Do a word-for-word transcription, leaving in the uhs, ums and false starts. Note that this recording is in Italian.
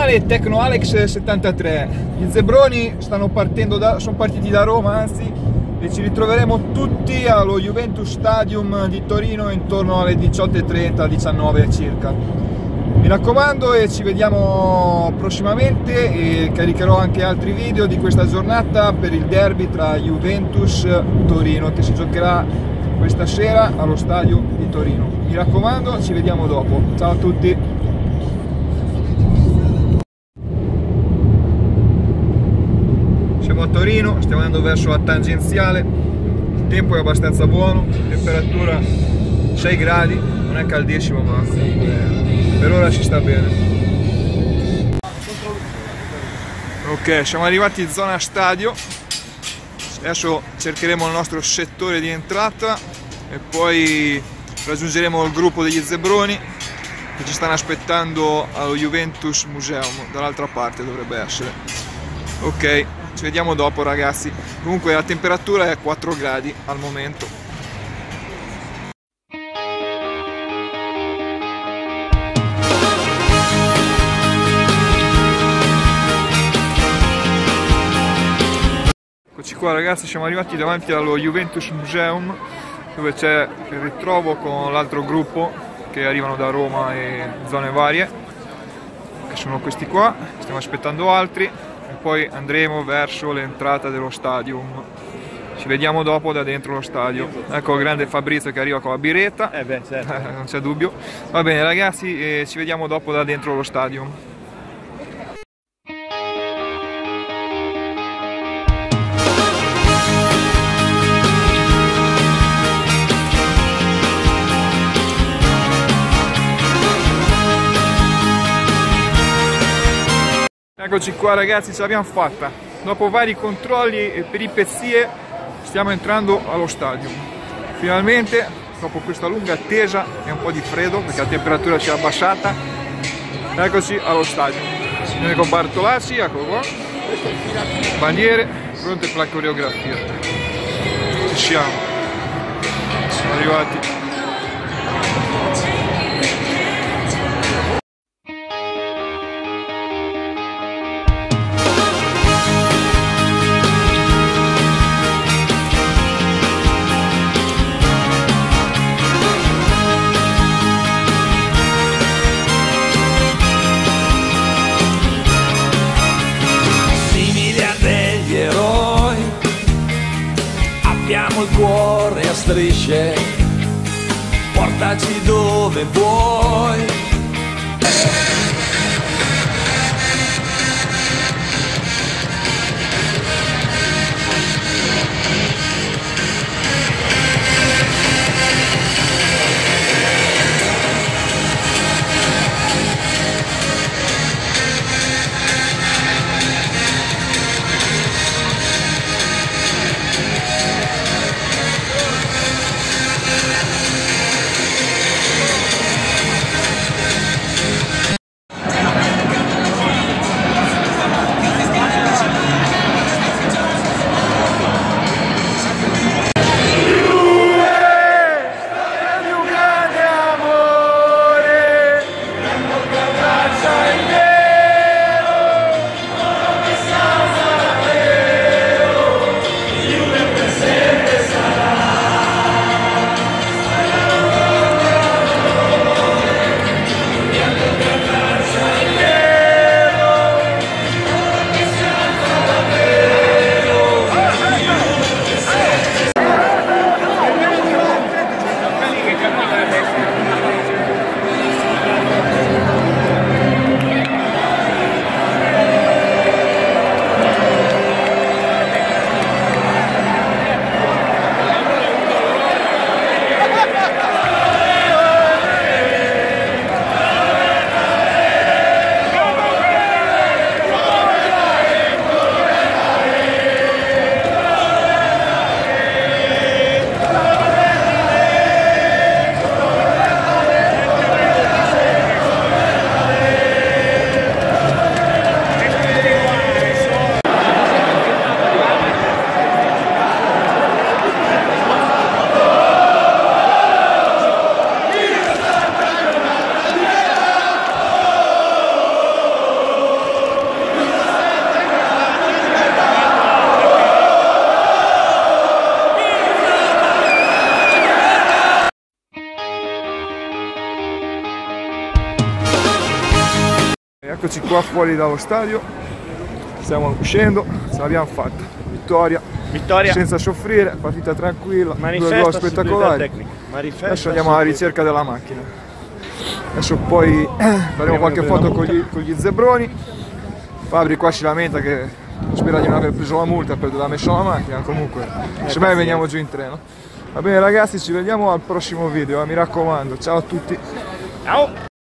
canale Tecno Alex settantatré. Gli zebroni stanno partendo da, sono partiti da Roma, anzi, e ci ritroveremo tutti allo Juventus Stadium di Torino intorno alle diciotto e trenta, diciannove circa. Mi raccomando, e ci vediamo prossimamente, e caricherò anche altri video di questa giornata per il derby tra Juventus e Torino che si giocherà questa sera allo stadio di Torino. Mi raccomando, ci vediamo dopo. Ciao a tutti! Siamo a Torino, stiamo andando verso la tangenziale, il tempo è abbastanza buono, temperatura sei gradi, non è caldissimo ma comunque per ora ci sta bene. Ok, siamo arrivati in zona stadio, adesso cercheremo il nostro settore di entrata e poi raggiungeremo il gruppo degli zebroni che ci stanno aspettando allo Juventus Museum, dall'altra parte dovrebbe essere. Ok, ci vediamo dopo ragazzi. Comunque la temperatura è quattro gradi al momento. Eccoci qua ragazzi, siamo arrivati davanti allo Juventus Museum, dove c'è il ritrovo con l'altro gruppo che arrivano da Roma e zone varie, che sono questi qua. Stiamo aspettando altri e poi andremo verso l'entrata dello stadium. Ci vediamo dopo da dentro lo stadio. Ecco il grande Fabrizio che arriva con la biretta. Eh beh, certo. Non c'è dubbio. Va bene ragazzi, e ci vediamo dopo da dentro lo stadium. Eccoci qua ragazzi, ce l'abbiamo fatta. Dopo vari controlli e peripezie stiamo entrando allo stadio. Finalmente, dopo questa lunga attesa e un po' di freddo perché la temperatura si è abbassata, eccoci allo stadio. Signore con Bartolacci, eccolo qua. Bandiere pronte per la coreografia. Ci siamo. Siamo arrivati. Abbiamo il cuore a strisce, portaci dove vuoi. Eccoci qua fuori dallo stadio, stiamo uscendo, ce l'abbiamo fatta, vittoria, Vittoria. senza soffrire, partita tranquilla, Manifesta due gol spettacolari. Manifesta Adesso andiamo alla ricerca della macchina, adesso poi faremo qualche foto con gli, con gli zebroni. Fabri qua ci lamenta che spera di non aver preso la multa per aver messo la macchina, comunque se mai veniamo giù in treno. Va bene ragazzi, ci vediamo al prossimo video, eh, mi raccomando, ciao a tutti. Ciao.